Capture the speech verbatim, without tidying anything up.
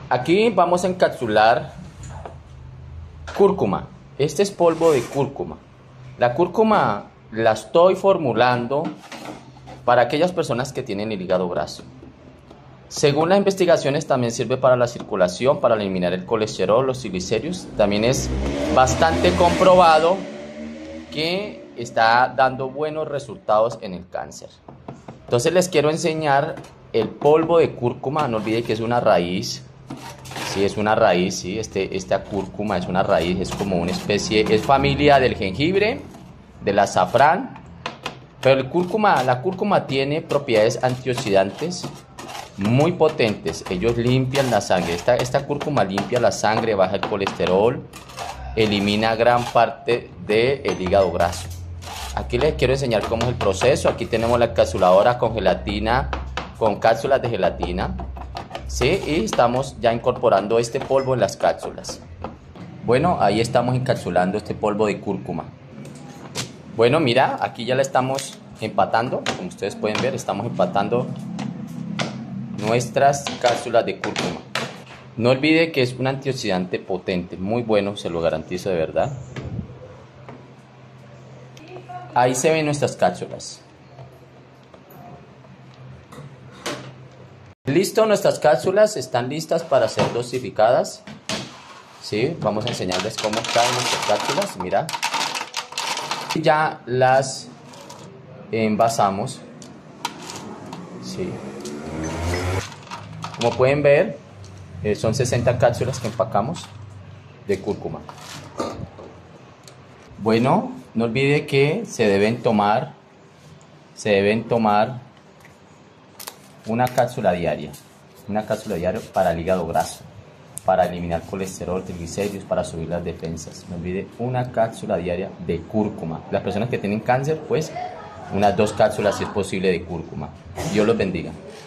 Aquí vamos a encapsular cúrcuma. Este es polvo de cúrcuma. La cúrcuma la estoy formulando para aquellas personas que tienen el hígado graso. Según las investigaciones, también sirve para la circulación, para eliminar el colesterol, los triglicéridos. También es bastante comprobado que está dando buenos resultados en el cáncer. Entonces les quiero enseñar el polvo de cúrcuma. No olviden que es una raíz. Sí, es una raíz, sí. Este, esta cúrcuma es una raíz, es como una especie, es familia del jengibre, del azafrán. Pero el cúrcuma, la cúrcuma tiene propiedades antioxidantes muy potentes. Ellos limpian la sangre. Esta, esta cúrcuma limpia la sangre, baja el colesterol, elimina gran parte del hígado graso. Aquí les quiero enseñar cómo es el proceso. Aquí tenemos la encapsuladora con gelatina, con cápsulas de gelatina. Sí, y estamos ya incorporando este polvo en las cápsulas. Bueno, ahí estamos encapsulando este polvo de cúrcuma. Bueno, mira, aquí ya la estamos empatando. Como ustedes pueden ver, estamos empatando nuestras cápsulas de cúrcuma. No olvide que es un antioxidante potente, muy bueno, se lo garantizo de verdad. Ahí se ven nuestras cápsulas. Listo, nuestras cápsulas están listas para ser dosificadas. Sí, vamos a enseñarles cómo caen nuestras cápsulas. Mira, ya las envasamos. Sí. Como pueden ver, eh, son sesenta cápsulas que empacamos de cúrcuma. Bueno, no olvide que se deben tomar, se deben tomar una cápsula diaria, una cápsula diaria para el hígado graso, para eliminar colesterol, triglicéridos, para subir las defensas. No olvide una cápsula diaria de cúrcuma. Las personas que tienen cáncer, pues unas dos cápsulas si es posible de cúrcuma. Dios los bendiga.